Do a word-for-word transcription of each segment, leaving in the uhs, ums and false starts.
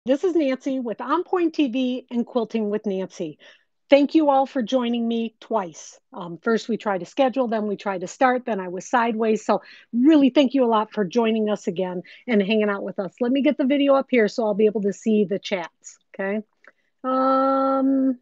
This is Nancy with OnPoint T V and Quilting with Nancy. Thank you all for joining me twice. Um, first, we tried to schedule, then we tried to start, then I was sideways. So, really, thank you a lot for joining us again and hanging out with us. Let me get the video up here so I'll be able to see the chats. Okay. Um,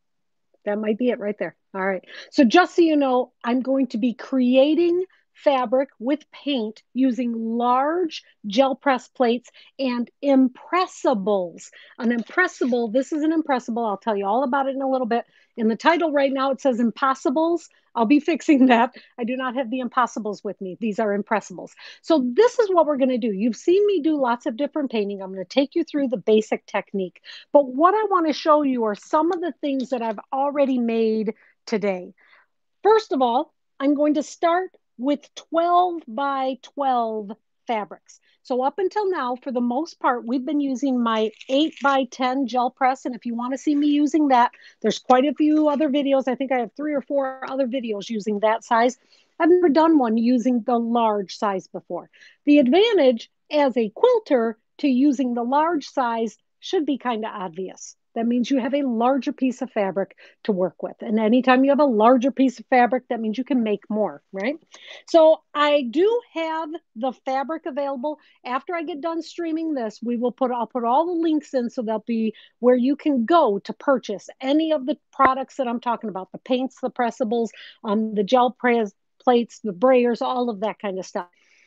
that might be it right there. All right. So, just so you know, I'm going to be creating fabric with paint using large gel press plates and impressables. An impressible, this is an impressible. I'll tell you all about it in a little bit. In the title right now, it says impossibles. I'll be fixing that. I do not have the impossibles with me. These are impressables. So this is what we're going to do. You've seen me do lots of different painting. I'm going to take you through the basic technique. But what I want to show you are some of the things that I've already made today. First of all, I'm going to start with twelve by twelve fabrics. So up until now, for the most part, we've been using my eight by ten gel press. And if you want to see me using that, there's quite a few other videos. I think I have three or four other videos using that size. I've never done one using the large size before. The advantage as a quilter to using the large size should be kind of obvious. That means you have a larger piece of fabric to work with. And anytime you have a larger piece of fabric, that means you can make more, right? So I do have the fabric available. After I get done streaming this, we will put, I'll put all the links in so they'll be where you can go to purchase any of the products that I'm talking about, the paints, the pressables, um, the gel press plates, the brayers, all of that kind of stuff.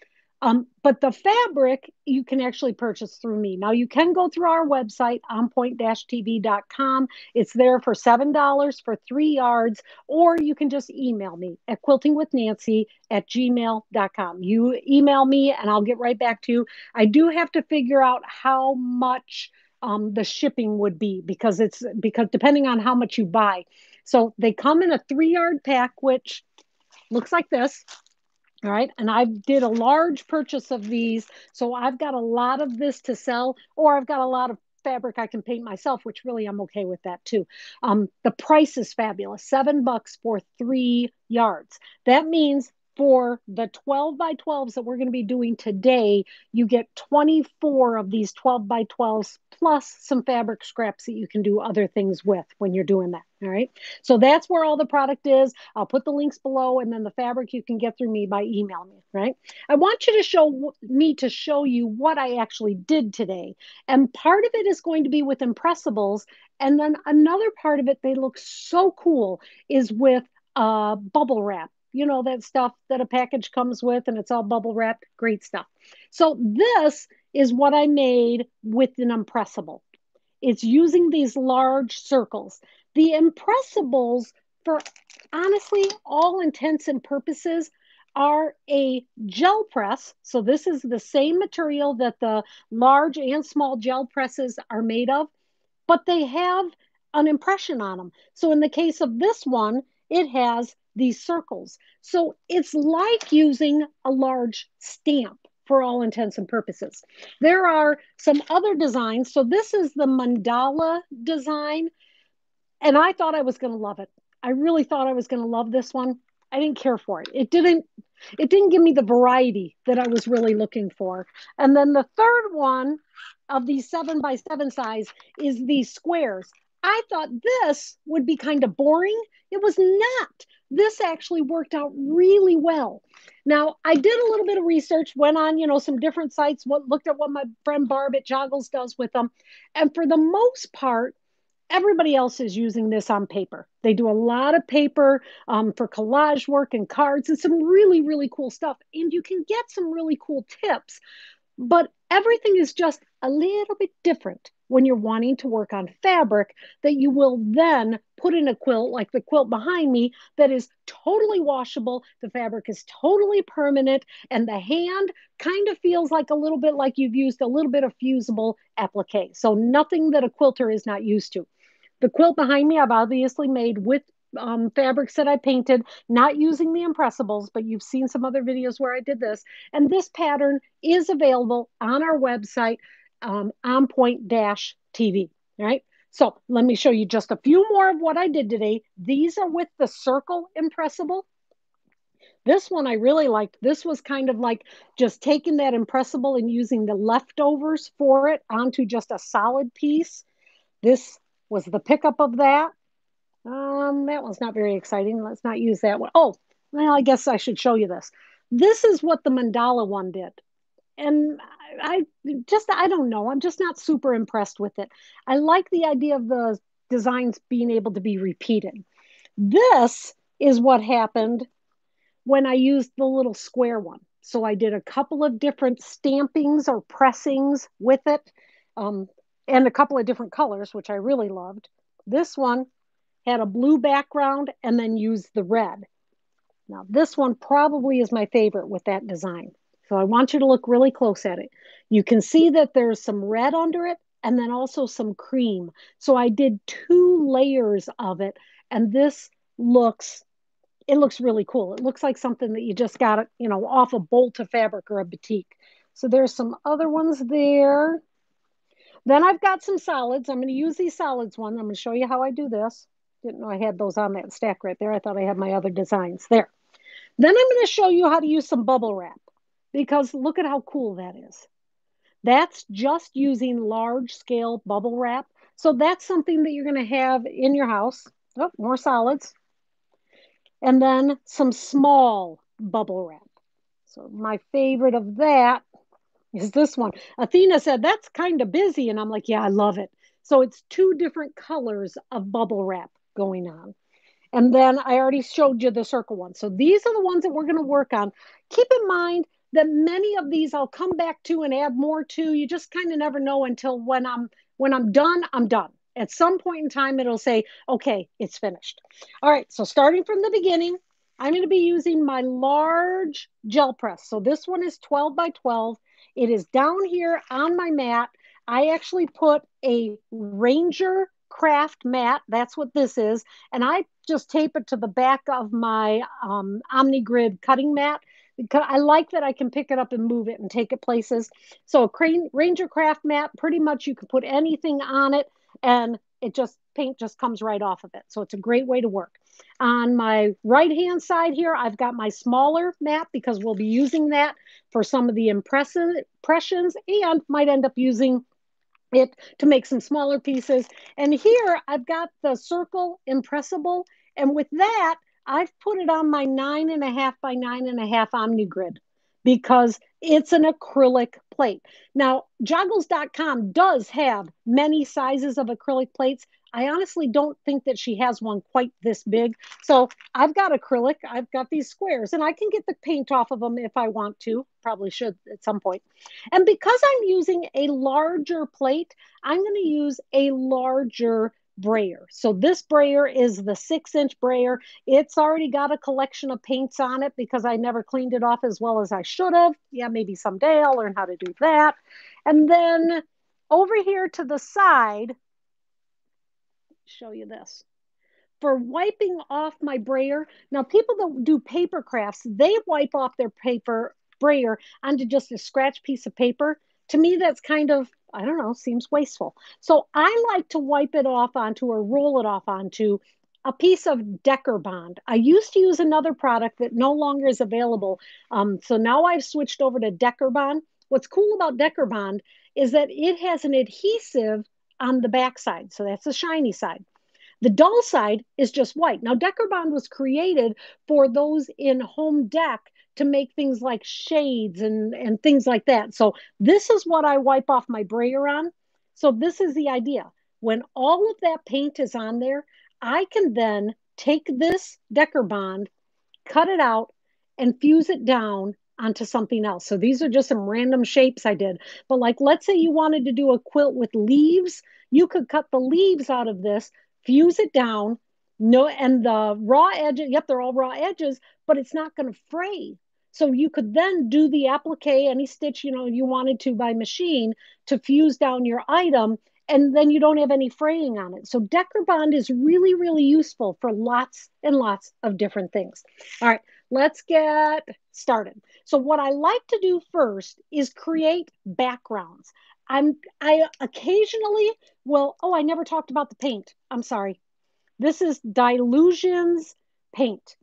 Um, but the fabric you can actually purchase through me. Now you can go through our website, on point dash T V dot com. It's there for seven dollars for three yards, or you can just email me at quilting with nancy at gmail dot com. You email me and I'll get right back to you. I do have to figure out how much um, the shipping would be because it's because depending on how much you buy. So they come in a three yard pack, which looks like this. All right. And I did a large purchase of these. So I've got a lot of this to sell, or I've got a lot of fabric I can paint myself, which really I'm okay with that too. Um, the price is fabulous. Seven bucks for three yards. That means for the twelve by twelves that we're going to be doing today, you get twenty-four of these twelve by twelves plus some fabric scraps that you can do other things with when you're doing that. All right. So that's where all the product is. I'll put the links below, and then the fabric you can get through me by email me, right? I want you to show me to show you what I actually did today. And part of it is going to be with impressables. And then another part of it, they look so cool, is with uh, bubble wrap. You know, that stuff that a package comes with and it's all bubble wrapped. Great stuff. So this is what I made with an impressible. It's using these large circles. The impressables, for honestly all intents and purposes, are a gel press. So this is the same material that the large and small gel presses are made of, but they have an impression on them. So in the case of this one, it has these circles. So it's like using a large stamp for all intents and purposes. There are some other designs. So this is the mandala design. And I thought I was going to love it. I really thought I was going to love this one. I didn't care for it. It didn't, it didn't give me the variety that I was really looking for. And then the third one of these seven by seven size is these squares. I thought this would be kind of boring. It was not. This actually worked out really well. Now, I did a little bit of research, went on, you know, some different sites, what looked at what my friend Barb at Joggles does with them. And for the most part, everybody else is using this on paper. They do a lot of paper um, for collage work and cards and some really, really cool stuff. And you can get some really cool tips, but everything is just a little bit different when you're wanting to work on fabric that you will then put in a quilt, like the quilt behind me, that is totally washable. The fabric is totally permanent, and the hand kind of feels like a little bit like you've used a little bit of fusible applique. So nothing that a quilter is not used to. The quilt behind me, I've obviously made with um, fabrics that I painted, not using the impressables, but you've seen some other videos where I did this. And this pattern is available on our website, um, on point dash T V, right? So let me show you just a few more of what I did today. These are with the circle impressible. This one I really liked. This was kind of like just taking that Impressable and using the leftovers for it onto just a solid piece. This was the pickup of that. Um, that one's not very exciting. Let's not use that one. Oh, well, I guess I should show you this. This is what the mandala one did. And I, I just, I don't know. I'm just not super impressed with it. I like the idea of the designs being able to be repeated. This is what happened when I used the little square one. So I did a couple of different stampings or pressings with it, um, and a couple of different colors, which I really loved. This one had a blue background and then used the red. Now, this one probably is my favorite with that design. So I want you to look really close at it. You can see that there's some red under it and then also some cream. So I did two layers of it, and this looks, it looks really cool. It looks like something that you just got, you know, off a bolt of fabric or a batik. So there's some other ones there. Then I've got some solids. I'm going to use these solids one. I'm going to show you how I do this. Didn't know I had those on that stack right there. I thought I had my other designs there. Then I'm going to show you how to use some bubble wrap, because look at how cool that is. That's just using large scale bubble wrap. So that's something that you're going to have in your house. Oh, more solids. And then some small bubble wrap. So my favorite of that is this one. Athena said, that's kind of busy. And I'm like, yeah, I love it. So it's two different colors of bubble wrap going on. And then I already showed you the circle one. So these are the ones that we're going to work on. Keep in mind that many of these I'll come back to and add more to. You just kind of never know until when I'm when I'm done, I'm done. At some point in time, it'll say, okay, it's finished. All right, so starting from the beginning, I'm going to be using my large gel press. So this one is twelve by twelve. It is down here on my mat. I actually put a Ranger craft mat. That's what this is. And I just tape it to the back of my um, OmniGrid cutting mat, because I like that I can pick it up and move it and take it places. So a crane, Ranger craft mat, pretty much you can put anything on it and it just, paint just comes right off of it. So it's a great way to work. On my right-hand side here, I've got my smaller mat, because we'll be using that for some of the impressions, and might end up using it to make some smaller pieces. And here I've got the circle Impressable. And with that, I've put it on my nine and a half by nine and a half OmniGrid, because it's an acrylic plate. Now, joggles dot com does have many sizes of acrylic plates. I honestly don't think that she has one quite this big. So I've got acrylic, I've got these squares, and I can get the paint off of them if I want to. Probably should at some point. And because I'm using a larger plate, I'm going to use a larger brayer. So this brayer is the six inch brayer. It's already got a collection of paints on it because I never cleaned it off as well as I should have. Yeah, maybe someday I'll learn how to do that. And then over here to the side, show you this. For wiping off my brayer, now people that do paper crafts, they wipe off their paper brayer onto just a scratch piece of paper. To me, that's kind of, I don't know, seems wasteful. So I like to wipe it off onto, or roll it off onto, a piece of Decker Bond. I used to use another product that no longer is available. Um, so now I've switched over to Decker Bond. What's cool about Decker Bond is that it has an adhesive on the back side. So that's the shiny side. The dull side is just white. Now, Decker Bond was created for those in home dec to make things like shades and, and things like that. So this is what I wipe off my brayer on. So this is the idea. When all of that paint is on there, I can then take this Decker Bond, cut it out, and fuse it down onto something else. So these are just some random shapes I did. But like, let's say you wanted to do a quilt with leaves, you could cut the leaves out of this, fuse it down, no, and the raw edges, yep, they're all raw edges, but it's not going to fray. So you could then do the applique, any stitch, you know, you wanted to by machine to fuse down your item, and then you don't have any fraying on it. So Decker Bond is really, really useful for lots and lots of different things. All right, let's get started. So what I like to do first is create backgrounds. I'm, I occasionally will, oh, I never talked about the paint. I'm sorry. This is Dilutions paint.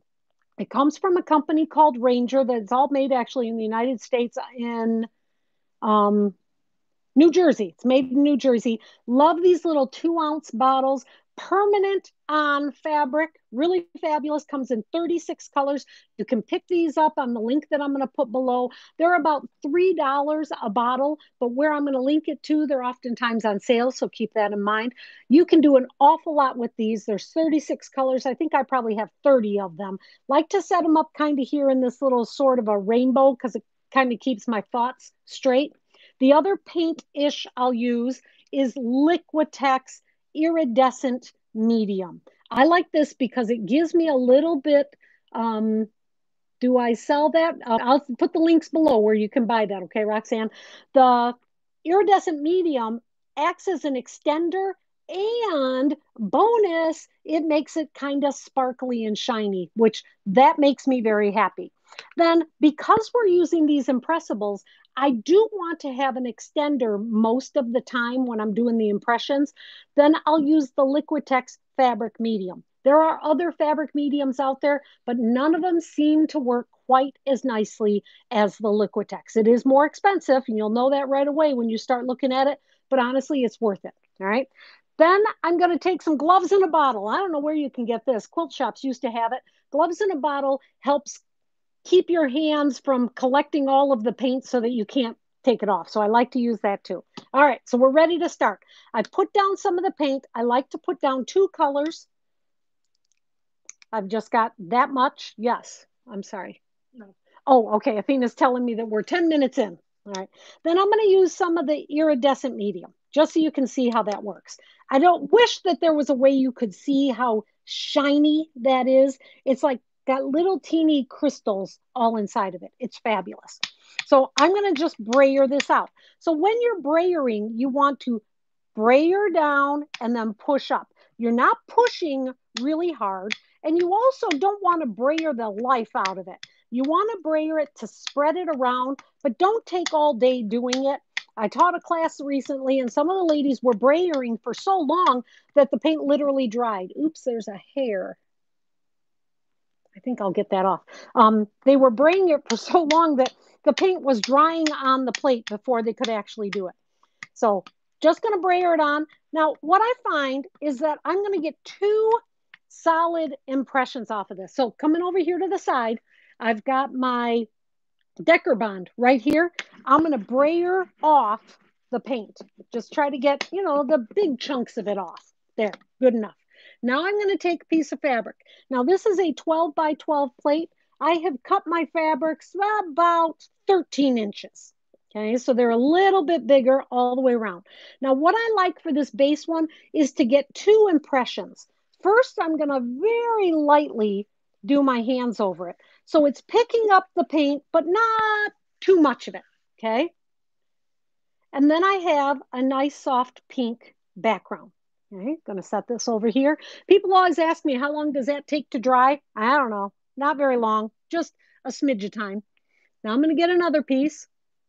It comes from a company called Ranger that's all made actually in the United States in um, New Jersey. It's made in New Jersey. Love these little two ounce bottles. Permanent on fabric. Really fabulous. Comes in thirty-six colors. You can pick these up on the link that I'm going to put below. They're about three dollars a bottle, but where I'm going to link it to, they're oftentimes on sale, so keep that in mind. You can do an awful lot with these. There's thirty-six colors. I think I probably have thirty of them. Like to set them up kind of here in this little sort of a rainbow because it kind of keeps my thoughts straight. The other paint-ish I'll use is Liquitex Iridescent Medium. I like this because it gives me a little bit, um, do I sell that? Uh, I'll put the links below where you can buy that, okay, Roxanne? The Iridescent Medium acts as an extender and bonus, it makes it kind of sparkly and shiny, which that makes me very happy. Then because we're using these impressables, I do want to have an extender most of the time when I'm doing the impressions. Then I'll use the Liquitex fabric medium. There are other fabric mediums out there, but none of them seem to work quite as nicely as the Liquitex. It is more expensive, and you'll know that right away when you start looking at it, but honestly, it's worth it, all right? Then I'm going to take some gloves in a bottle. I don't know where you can get this. Quilt shops used to have it. Gloves in a bottle helps keep your hands from collecting all of the paint so that you can't take it off. So I like to use that too. All right, so we're ready to start. I put down some of the paint. I like to put down two colors. I've just got that much. Yes, I'm sorry. No. Oh, okay. Athena's telling me that we're ten minutes in. All right. Then I'm going to use some of the iridescent medium just so you can see how that works. I don't wish that there was a way you could see how shiny that is. It's like got little teeny crystals all inside of it. It's fabulous. So I'm going to just brayer this out. So when you're brayering, you want to brayer down and then push up. You're not pushing really hard. And you also don't want to brayer the life out of it. You want to brayer it to spread it around, but don't take all day doing it. I taught a class recently, and some of the ladies were brayering for so long that the paint literally dried. Oops, there's a hair. I think I'll get that off. Um, they were braying it for so long that the paint was drying on the plate before they could actually do it. So just going to brayer it on. Now, what I find is that I'm going to get two solid impressions off of this. So coming over here to the side, I've got my Decker Bond right here. I'm going to brayer off the paint. Just try to get, you know, the big chunks of it off. There, good enough. Now I'm going to take a piece of fabric. Now this is a twelve by twelve plate. I have cut my fabrics about thirteen inches. Okay, so they're a little bit bigger all the way around. Now what I like for this base one is to get two impressions. First, I'm going to very lightly do my hands over it. So it's picking up the paint, but not too much of it, okay? And then I have a nice soft pink background. Okay, gonna set this over here. People always ask me, how long does that take to dry? I don't know, not very long, just a smidge of time. Now I'm gonna get another piece.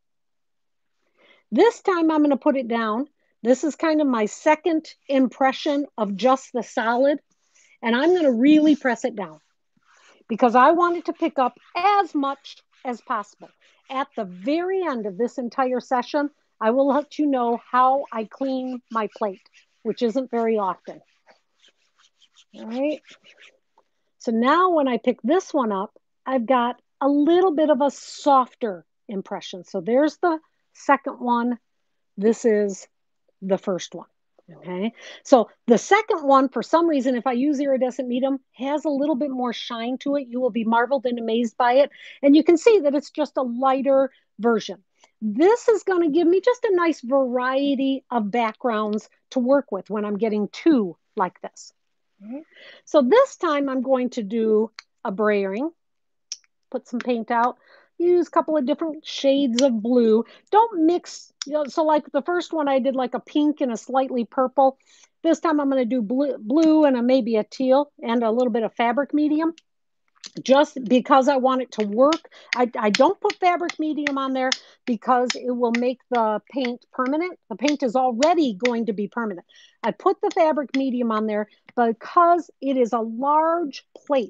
This time I'm gonna put it down. This is kind of my second impression of just the solid, and I'm gonna really press it down because I want it to pick up as much as possible. At the very end of this entire session, I will let you know how I clean my plate, which isn't very often. All right. So now when I pick this one up, I've got a little bit of a softer impression. So there's the second one. This is the first one. Okay. So the second one, for some reason, if I use iridescent medium, has a little bit more shine to it. You will be marveled and amazed by it. And you can see that it's just a lighter version. This is going to give me just a nice variety of backgrounds to work with when I'm getting two like this. Mm-hmm. So this time I'm going to do a brayering, put some paint out, use a couple of different shades of blue. Don't mix, you know, so like the first one I did like a pink and a slightly purple. This time I'm going to do blue, blue and a, maybe a teal and a little bit of fabric medium. Just because I want it to work. I, I don't put fabric medium on there because it will make the paint permanent. The paint is already going to be permanent. I put the fabric medium on there because it is a large plate.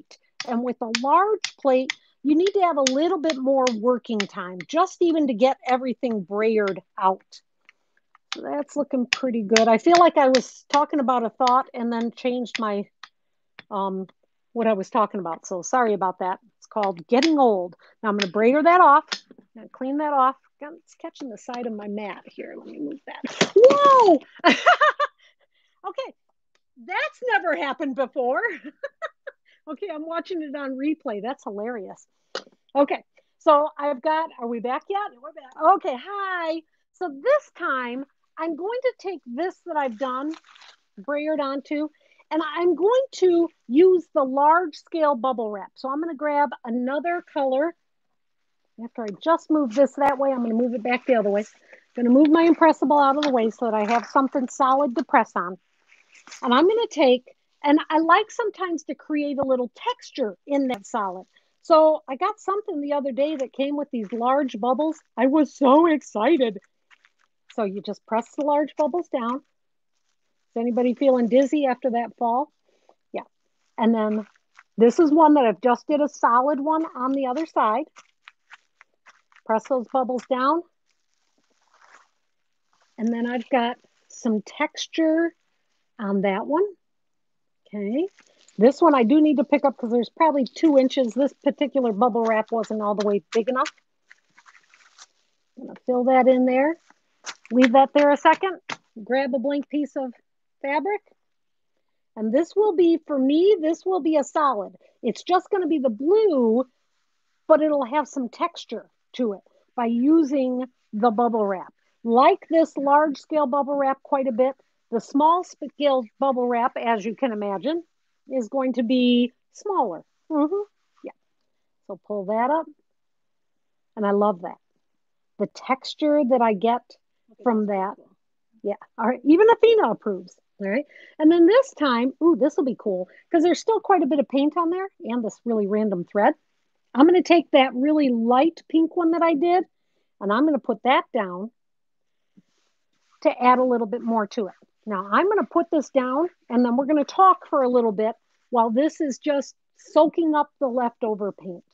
And with a large plate, you need to have a little bit more working time, just even to get everything brayered out. So that's looking pretty good. I feel like I was talking about a thought and then changed my um, what I was talking about. So sorry about that. It's called getting old. Now I'm going to brayer that off. I'm going to clean that off. It's catching the side of my mat here. Let me move that. Whoa! Okay, that's never happened before. Okay, I'm watching it on replay. That's hilarious. Okay, so I've got, are we back yet? We're back. Okay, hi. So this time I'm going to take this that I've done, brayered onto, and I'm going to use the large scale bubble wrap. So I'm going to grab another color. After I just move this that way, I'm going to move it back the other way. I'm going to move my Impressable out of the way so that I have something solid to press on. And I'm going to take, and I like sometimes to create a little texture in that solid. So I got something the other day that came with these large bubbles. I was so excited. So you just press the large bubbles down. Is anybody feeling dizzy after that fall? Yeah. And then this is one that I've just did a solid one on the other side. Press those bubbles down. And then I've got some texture on that one. Okay. This one I do need to pick up because there's probably two inches. This particular bubble wrap wasn't all the way big enough. I'm going to fill that in there. Leave that there a second. Grab a blank piece of fabric. And this will be, for me, this will be a solid. It's just going to be the blue, but it'll have some texture to it by using the bubble wrap. Like this large scale bubble wrap quite a bit, the small scale bubble wrap, as you can imagine, is going to be smaller. Mm-hmm. Yeah. So pull that up. And I love that. The texture that I get from that. Yeah. All right. Even Athena approves. All right. And then this time, ooh, this will be cool because there's still quite a bit of paint on there and this really random thread. I'm going to take that really light pink one that I did, and I'm going to put that down to add a little bit more to it. Now, I'm going to put this down, and then we're going to talk for a little bit while this is just soaking up the leftover paint.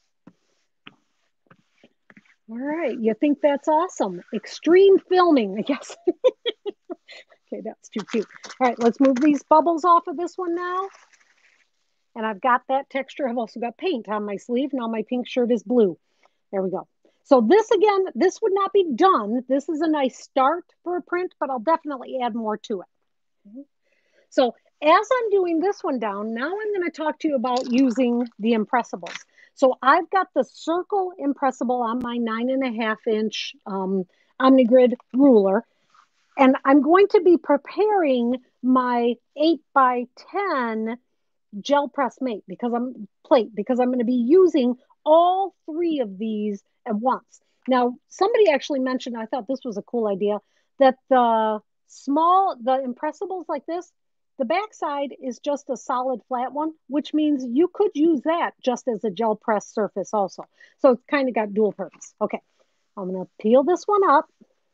All right. You think that's awesome? Extreme filming, yes. Okay, that's too cute. All right, let's move these bubbles off of this one now. And I've got that texture. I've also got paint on my sleeve. Now my pink shirt is blue. There we go. So this, again, this would not be done. This is a nice start for a print, but I'll definitely add more to it. Mm-hmm. So as I'm doing this one down, now I'm going to talk to you about using the Impressables. So I've got the circle Impressable on my nine and a half inch um, OmniGrid ruler. And I'm going to be preparing my eight by ten gel press mate because I'm plate because I'm going to be using all three of these at once. Now, somebody actually mentioned, I thought this was a cool idea, that the small, the Impressables like this, the backside is just a solid flat one, which means you could use that just as a gel press surface also. So it's kind of got dual purpose. Okay, I'm going to peel this one up.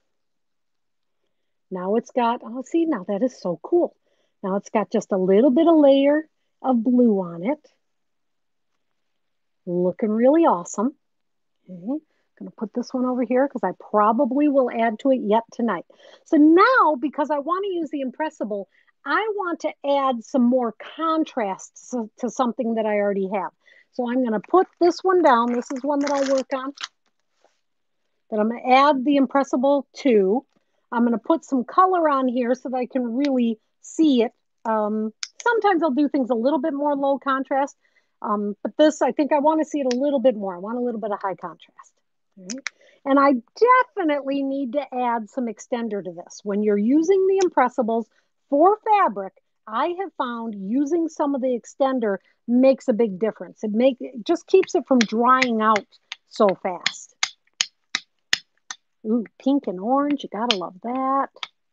Now it's got, oh, see, now that is so cool. Now it's got just a little bit of layer of blue on it. Looking really awesome. Okay. I'm going to put this one over here because I probably will add to it yet tonight. So now, because I want to use the Impressable, I want to add some more contrast to, to something that I already have. So I'm going to put this one down. This is one that I work on that I'm going to add the Impressable to. I'm going to put some color on here so that I can really see it. Um, sometimes I'll do things a little bit more low contrast, um, but this, I think I want to see it a little bit more. I want a little bit of high contrast. Right? And I definitely need to add some extender to this. When you're using the Impressables for fabric, I have found using some of the extender makes a big difference. It, make, it just keeps it from drying out so fast. Ooh, pink and orange, you gotta love that.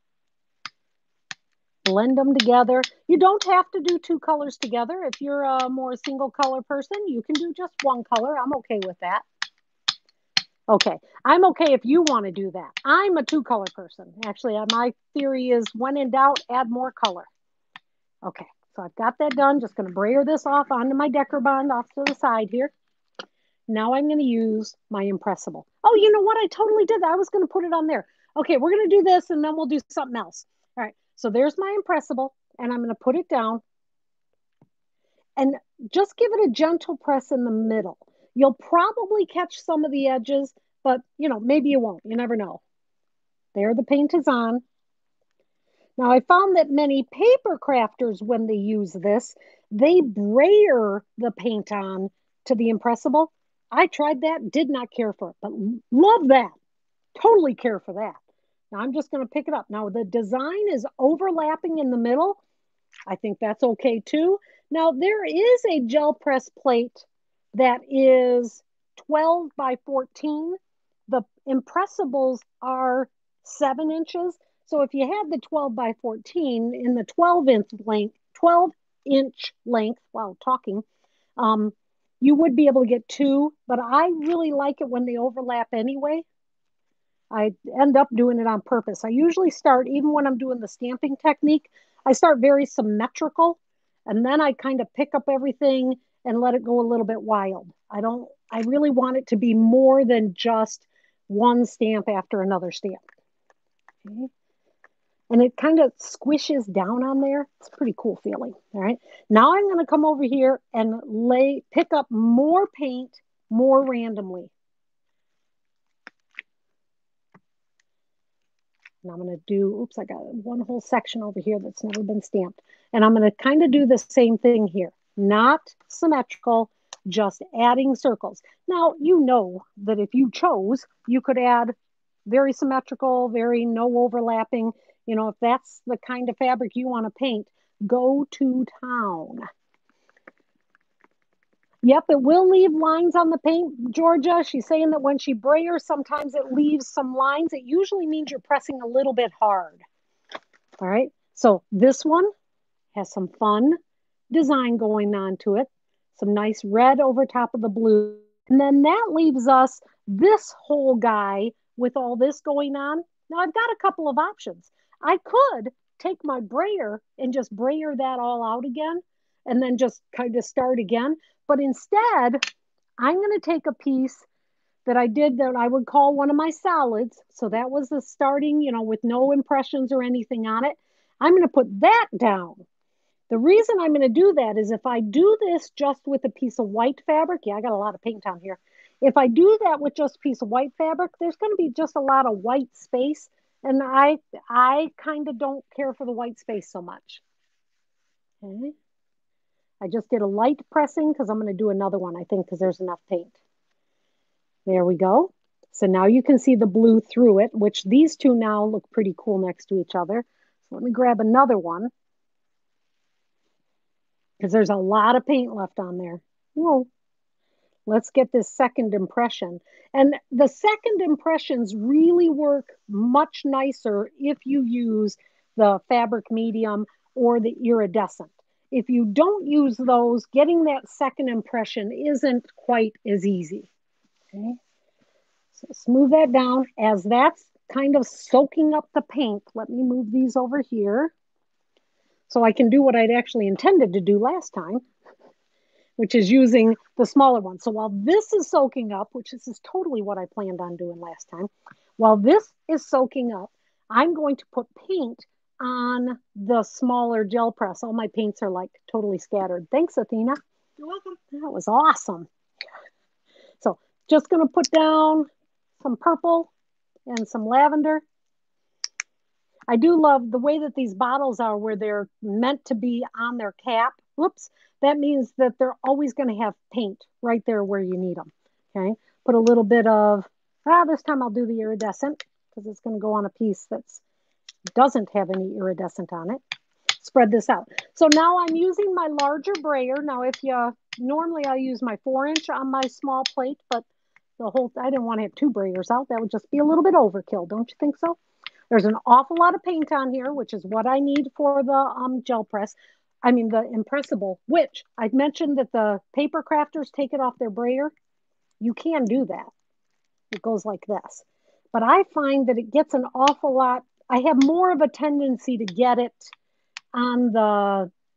Blend them together. You don't have to do two colors together. If you're a more single color person, you can do just one color. I'm okay with that. Okay, I'm okay if you want to do that. I'm a two color person. Actually, my theory is when in doubt, add more color. Okay, So I've got that done. Just going to brayer this off onto my Decker Bond off to the side here. Now I'm going to use my Impressable. Oh, you know what? I totally did that. I was going to put it on there. Okay, we're going to do this and then we'll do something else. All right, so there's my Impressable and I'm going to put it down and just give it a gentle press in the middle. You'll probably catch some of the edges, but you know, maybe you won't. You never know. There, the paint is on. Now, I found that many paper crafters, when they use this, they brayer the paint on to the Impressable. I tried that, did not care for it, but love that. Totally care for that. Now, I'm just going to pick it up. Now, the design is overlapping in the middle. I think that's okay, too. Now, there is a gel press plate that is twelve by fourteen. The Impressables are seven inches. So if you had the twelve by fourteen in the twelve inch length, twelve inch length, wow, talking, um, you would be able to get two, but I really like it when they overlap anyway. I end up doing it on purpose. I usually start, even when I'm doing the stamping technique, I start very symmetrical, and then I kind of pick up everything and let it go a little bit wild. I don't, I really want it to be more than just one stamp after another stamp. Okay. And it kind of squishes down on there. It's a pretty cool feeling. All right. Now I'm going to come over here and lay, pick up more paint more randomly. And I'm going to do, oops, I got one whole section over here that's never been stamped. And I'm going to kind of do the same thing here. Not symmetrical, just adding circles. Now, you know that if you chose, you could add very symmetrical, very no overlapping. You know, if that's the kind of fabric you want to paint, go to town. Yep, it will leave lines on the paint, Georgia. She's saying that when she brayers, sometimes it leaves some lines. It usually means you're pressing a little bit hard. All right, so this one has some fun design going on to it. Some nice red over top of the blue. And then that leaves us this whole guy with all this going on. Now I've got a couple of options. I could take my brayer and just brayer that all out again and then just kind of start again. But instead, I'm going to take a piece that I did that I would call one of my solids. So that was the starting, you know, with no impressions or anything on it. I'm going to put that down. The reason I'm going to do that is if I do this just with a piece of white fabric, yeah, I got a lot of paint on here. If I do that with just a piece of white fabric, there's going to be just a lot of white space. And I, I kind of don't care for the white space so much. Okay. I just did a light pressing because I'm going to do another one, I think, because there's enough paint. There we go. So now you can see the blue through it, which these two now look pretty cool next to each other. So let me grab another one because there's a lot of paint left on there. Whoa. Let's get this second impression. And the second impressions really work much nicer if you use the fabric medium or the iridescent. If you don't use those, getting that second impression isn't quite as easy. Okay. So smooth that down. As that's kind of soaking up the paint, let me move these over here so I can do what I'd actually intended to do last time, which is using the smaller one. So while this is soaking up, which this is totally what I planned on doing last time, while this is soaking up, I'm going to put paint on the smaller gel press. All my paints are like totally scattered. Thanks, Athena. You're welcome. That was awesome. So just going to put down some purple and some lavender. I do love the way that these bottles are where they're meant to be on their cap. Whoops. That means that they're always going to have paint right there where you need them. Okay. Put a little bit of, ah, this time I'll do the iridescent because it's going to go on a piece that doesn't have any iridescent on it. Spread this out. So now I'm using my larger brayer. Now, if you, normally I use my four inch on my small plate, but the whole, I didn't want to have two brayers out. That would just be a little bit overkill. Don't you think so? There's an awful lot of paint on here, which is what I need for the um, gel press. I mean, the Impressable, which I mentioned that the paper crafters take it off their brayer. You can do that. It goes like this. But I find that it gets an awful lot. I have more of a tendency to get it on the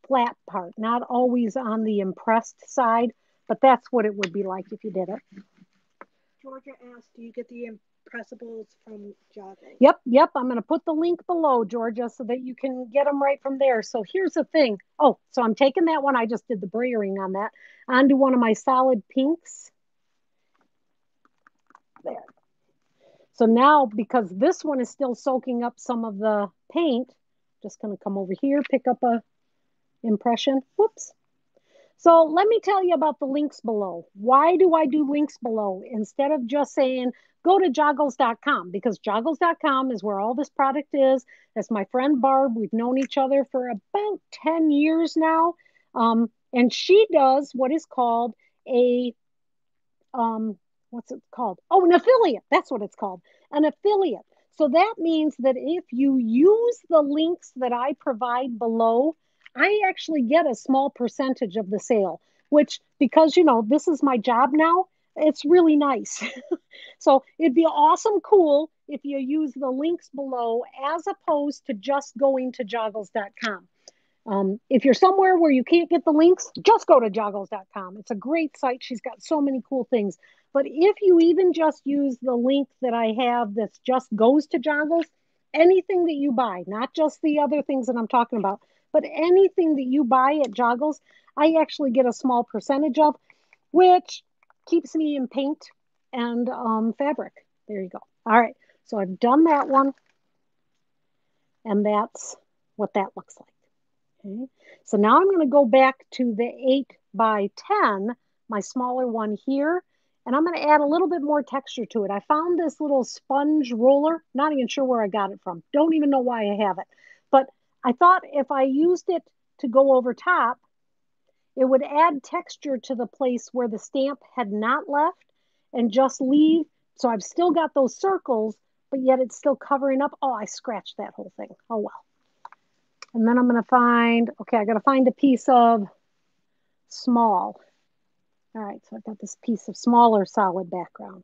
flat part, not always on the impressed side, but that's what it would be like if you did it. Georgia asked, do you get the Impressables from Joggles? Yep, yep. I'm going to put the link below, Georgia, so that you can get them right from there. So here's the thing. Oh, so I'm taking that one. I just did the brayering on that onto one of my solid pinks. There. So now, because this one is still soaking up some of the paint, just going to come over here, pick up a impression. Whoops. So let me tell you about the links below. Why do I do links below instead of just saying go to joggles dot com? Because joggles dot com is where all this product is. That's my friend Barb. We've known each other for about ten years now. Um, and she does what is called a, um, what's it called? Oh, an affiliate. That's what it's called. An affiliate. So that means that if you use the links that I provide below, I actually get a small percentage of the sale, which, because, you know, this is my job now, it's really nice. So it'd be awesome cool if you use the links below as opposed to just going to joggles dot com. Um, if you're somewhere where you can't get the links, just go to joggles dot com. It's a great site. She's got so many cool things. But if you even just use the link that I have that just goes to Joggles, anything that you buy, not just the other things that I'm talking about, but anything that you buy at Joggles, I actually get a small percentage of, which keeps me in paint and um, fabric. There you go. All right. So I've done that one. And that's what that looks like. Okay. So now I'm going to go back to the eight by ten, my smaller one here, and I'm going to add a little bit more texture to it. I found this little sponge roller, not even sure where I got it from. Don't even know why I have it. But I thought if I used it to go over top, it would add texture to the place where the stamp had not left and just leave. So I've still got those circles, but yet it's still covering up. Oh, I scratched that whole thing. Oh, well. And then I'm going to find, okay, I got to find a piece of small. All right, so I've got this piece of smaller solid background.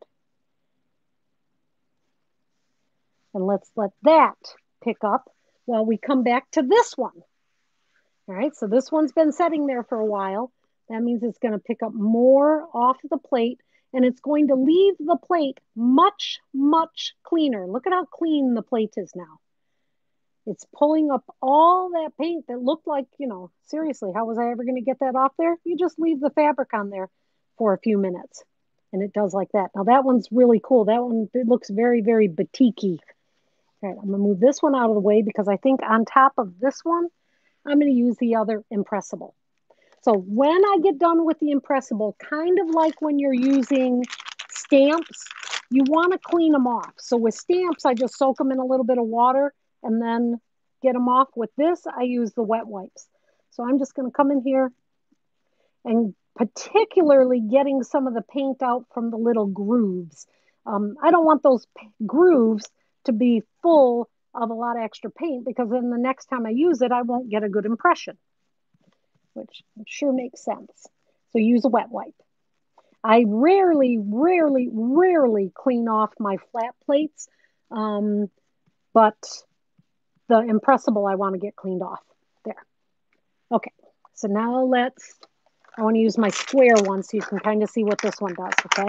And let's let that pick up while we come back to this one. All right, so this one's been sitting there for a while. That means it's going to pick up more off the plate, and it's going to leave the plate much, much cleaner. Look at how clean the plate is now. It's pulling up all that paint that looked like, you know, seriously, how was I ever going to get that off there? You just leave the fabric on there for a few minutes, and it does like that. Now, that one's really cool. That one, it looks very, very batik-y. All right, I'm going to move this one out of the way because I think on top of this one, I'm going to use the other Impressable. So when I get done with the Impressable, kind of like when you're using stamps, you want to clean them off. So with stamps, I just soak them in a little bit of water and then get them off. With this, I use the wet wipes. So I'm just going to come in here and particularly getting some of the paint out from the little grooves. Um, I don't want those grooves to be full of a lot of extra paint because then the next time I use it, I won't get a good impression, which I'm sure makes sense. So use a wet wipe. I rarely, rarely, rarely clean off my flat plates, um, but the Impressable I want to get cleaned off. There. Okay, so now let's, I want to use my square one so you can kind of see what this one does, okay?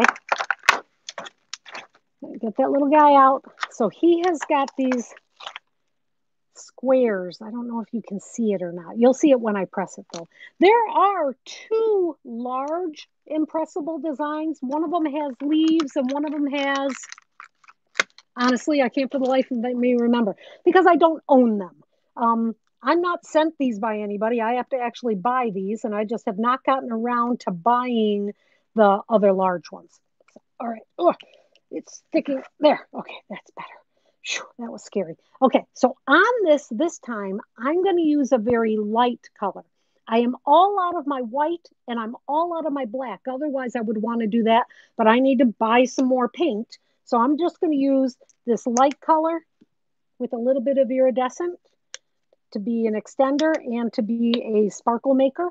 Get that little guy out. So he has got these squares. I don't know if you can see it or not. You'll see it when I press it though. There are two large Impressable designs. One of them has leaves and one of them has, honestly, I can't for the life of me remember because I don't own them. Um, I'm not sent these by anybody. I have to actually buy these and I just have not gotten around to buying the other large ones. So, all right. Ugh, it's sticking there. Okay, that's better. Whew, that was scary. Okay, so on this, this time, I'm going to use a very light color. I am all out of my white and I'm all out of my black. Otherwise, I would want to do that, but I need to buy some more paint. So I'm just going to use this light color with a little bit of iridescent to be an extender and to be a sparkle maker.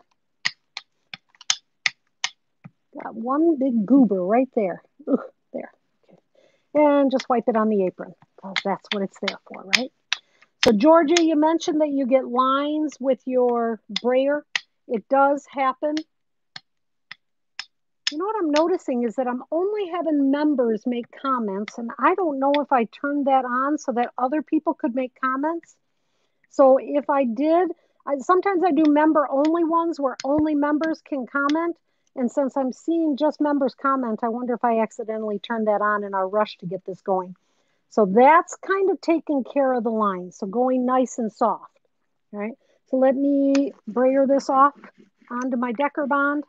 Got one big goober right there. Ugh, there. Okay. And just wipe it on the apron. Oh, that's what it's there for, right? So Georgia, you mentioned that you get lines with your brayer. It does happen. You know what I'm noticing is that I'm only having members make comments, and I don't know if I turned that on so that other people could make comments. So if I did, I, sometimes I do member only ones where only members can comment. And since I'm seeing just members comment, I wonder if I accidentally turned that on in our rush to get this going. So that's kind of taking care of the line. So going nice and soft. All right. So let me brayer this off onto my Decker bond.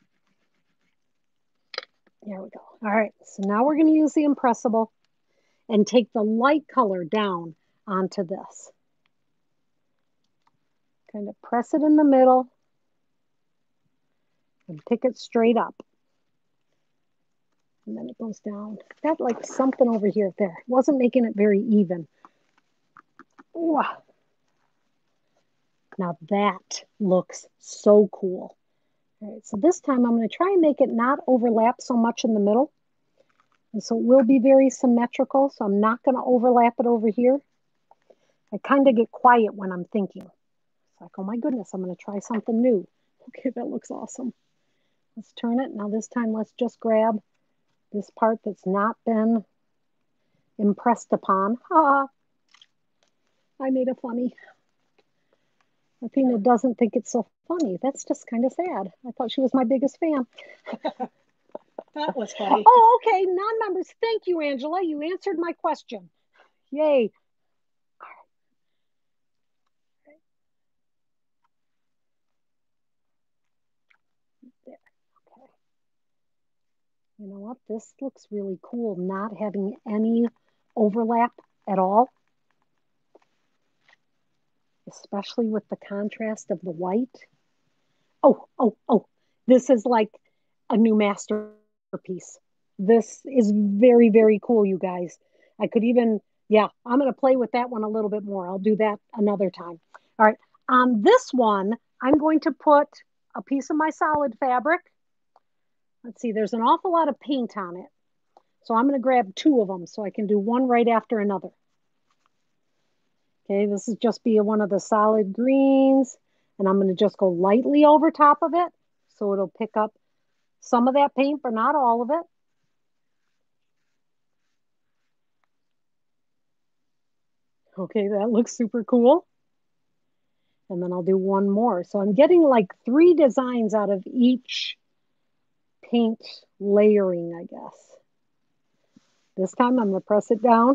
There we go. All right. So now we're going to use the Impressable and take the light color down onto this. Kind of press it in the middle and pick it straight up. And then it goes down. Got like something over here there. It wasn't making it very even. Ooh. Now that looks so cool. All right, so this time I'm going to try and make it not overlap so much in the middle. And so it will be very symmetrical. So I'm not going to overlap it over here. I kind of get quiet when I'm thinking. It's like, oh my goodness, I'm going to try something new. Okay, that looks awesome. Let's turn it. Now this time let's just grab this part that's not been impressed upon. Ah, I made a funny. Athena doesn't think it's so funny. That's just kind of sad. I thought she was my biggest fan. That was funny. Oh, okay. Non-members. Thank you, Angela. You answered my question. Yay. There. Okay. You know what? This looks really cool, not having any overlap at all, especially with the contrast of the white. Oh, oh, oh. This is like a new masterpiece. This is very, very cool, you guys. I could even, yeah, I'm going to play with that one a little bit more. I'll do that another time. All right. On this one, I'm going to put a piece of my solid fabric. Let's see, there's an awful lot of paint on it. So I'm going to grab two of them so I can do one right after another. Okay, this is just be one of the solid greens. And I'm going to just go lightly over top of it. So it'll pick up some of that paint, but not all of it. Okay, that looks super cool. And then I'll do one more. So I'm getting like three designs out of each paint layering, I guess. This time I'm going to press it down.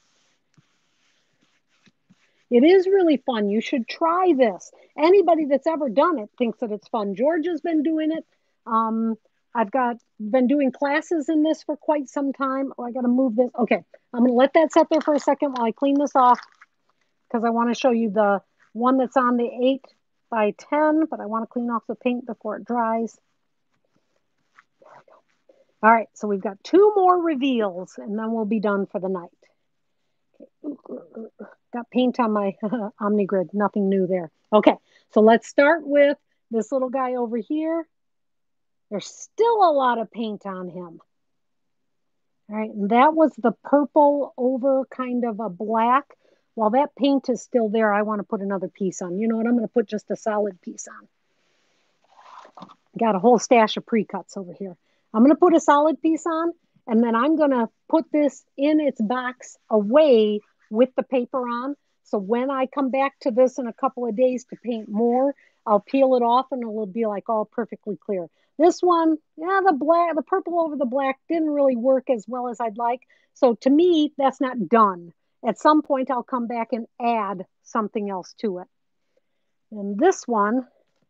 It is really fun. You should try this. Anybody that's ever done it thinks that it's fun. Georgia's been doing it. Um, I've got been doing classes in this for quite some time. Oh, I got to move this. Okay, I'm going to let that sit there for a second while I clean this off because I want to show you the one that's on the eight by ten, but I want to clean off the paint before it dries. There we go. All right, so we've got two more reveals, and then we'll be done for the night. Okay. Got paint on my OmniGrid, nothing new there. Okay, so let's start with this little guy over here. There's still a lot of paint on him. All right, and that was the purple over kind of a black. While that paint is still there, I want to put another piece on. You know what? I'm going to put just a solid piece on. Got a whole stash of pre-cuts over here. I'm going to put a solid piece on, and then I'm going to put this in its box away with the paper on. So when I come back to this in a couple of days to paint more, I'll peel it off and it'll be like all perfectly clear. This one, yeah, the black, the purple over the black didn't really work as well as I'd like. So to me, that's not done. At some point, I'll come back and add something else to it. And this one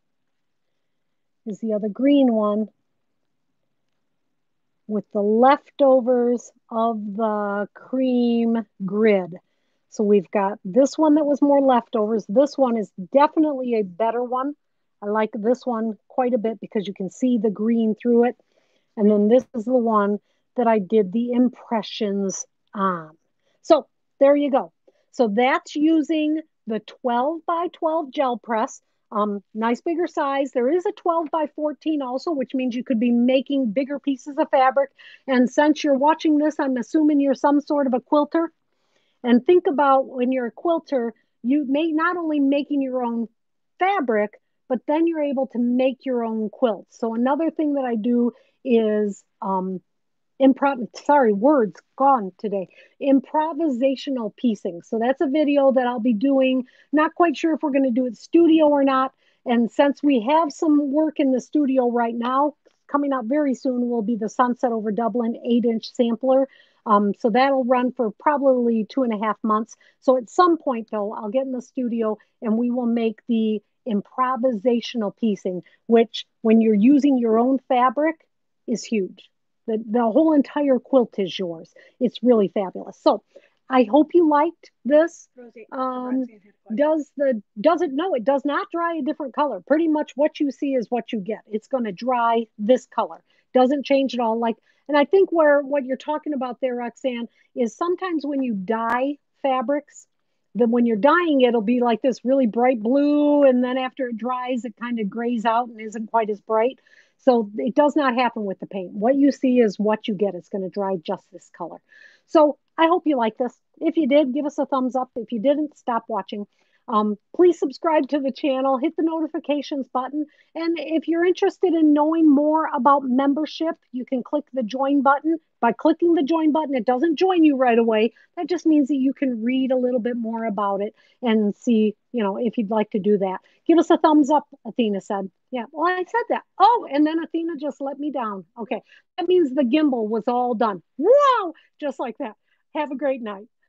is the other green one with the leftovers of the cream grid. So we've got this one that was more leftovers. This one is definitely a better one. I like this one quite a bit because you can see the green through it. And then this is the one that I did the impressions on. So there you go. So that's using the twelve by twelve gel press. Um, nice bigger size. There is a twelve by fourteen also, which means you could be making bigger pieces of fabric. And since you're watching this, I'm assuming you're some sort of a quilter. And think about when you're a quilter, you may not only making your own fabric, but then you're able to make your own quilts. So another thing that I do is um, improv sorry words gone today improvisational piecing. So that's a video that I'll be doing. Not quite sure if we're going to do it studio or not, and since we have some work in the studio right now, coming out very soon will be the Sunset Over Dublin eight inch sampler. Um, so that'll run for probably two and a half months. So at some point though, I'll get in the studio and we will make the improvisational piecing, which when you're using your own fabric is huge. The, the whole entire quilt is yours. It's really fabulous. So I hope you liked this. Rosie, Um, Roxanne had a question. does the does it no, it does not dry a different color. Pretty much what you see is what you get. It's going to dry this color. Doesn't change at all. Like, and I think where what you're talking about there, Roxanne, is sometimes when you dye fabrics, then when you're dyeing, it'll be like this really bright blue, and then after it dries, it kind of grays out and isn't quite as bright. So it does not happen with the paint. What you see is what you get. It's going to dry just this color. So I hope you like this. If you did, give us a thumbs up. If you didn't, stop watching. Um, please subscribe to the channel, hit the notifications button. And if you're interested in knowing more about membership, you can click the join button. By clicking the join button, it doesn't join you right away. That just means that you can read a little bit more about it and see, you know, if you'd like to do that. Give us a thumbs up, Athena said. Yeah, well, I said that. Oh, and then Athena just let me down. Okay, that means the gimbal was all done. Whoa, just like that. Have a great night.